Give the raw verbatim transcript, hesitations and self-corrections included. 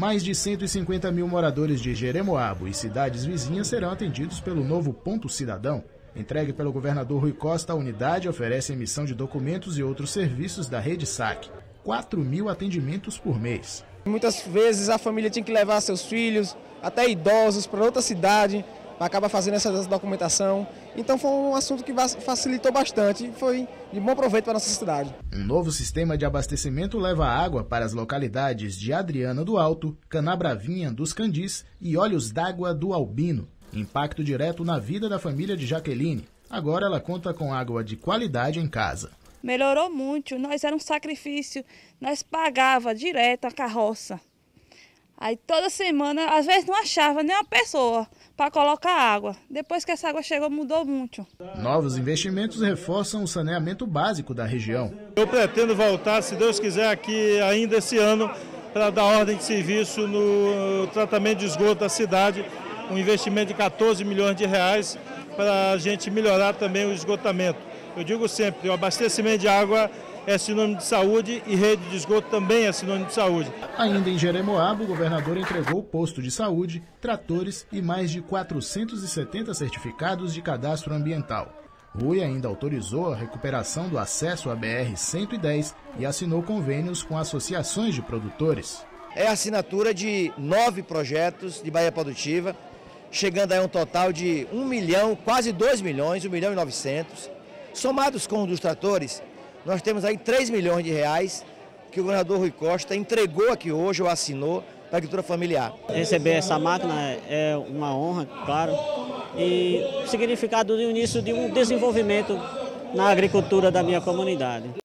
Mais de cento e cinquenta mil moradores de Jeremoabo e cidades vizinhas serão atendidos pelo novo Ponto Cidadão. Entregue pelo governador Rui Costa, a unidade oferece emissão de documentos e outros serviços da Rede Saque. quatro mil atendimentos por mês. Muitas vezes a família tinha que levar seus filhos, até idosos, para outra cidade, para acabar fazendo essa documentação. Então foi um assunto que facilitou bastante e foi de bom proveito para a nossa cidade. Um novo sistema de abastecimento leva água para as localidades de Adriana do Alto, Canabravinha dos Candis e Olhos d'Água do Albino. Impacto direto na vida da família de Jaqueline. Agora ela conta com água de qualidade em casa. Melhorou muito, nós era um sacrifício, nós pagava direto a carroça. Aí toda semana, às vezes não achava nem uma pessoa para colocar água. Depois que essa água chegou, mudou muito. Novos investimentos reforçam o saneamento básico da região. Eu pretendo voltar, se Deus quiser, aqui ainda esse ano, para dar ordem de serviço no tratamento de esgoto da cidade, um investimento de quatorze milhões de reais para a gente melhorar também o esgotamento. Eu digo sempre, o abastecimento de água é sinônimo de saúde e rede de esgoto também é sinônimo de saúde. Ainda em Jeremoabo, o governador entregou posto de saúde, tratores e mais de quatrocentos e setenta certificados de cadastro ambiental. Rui ainda autorizou a recuperação do acesso à B R cento e dez e assinou convênios com associações de produtores. É a assinatura de nove projetos de Bahia Produtiva, chegando a um total de um milhão, quase dois milhões, um milhão e novecentos. Somados com os dos tratores, nós temos aí três milhões de reais que o governador Rui Costa entregou aqui hoje ou assinou para a agricultura familiar. Receber essa máquina é uma honra, claro, e significado do início de um desenvolvimento na agricultura da minha comunidade.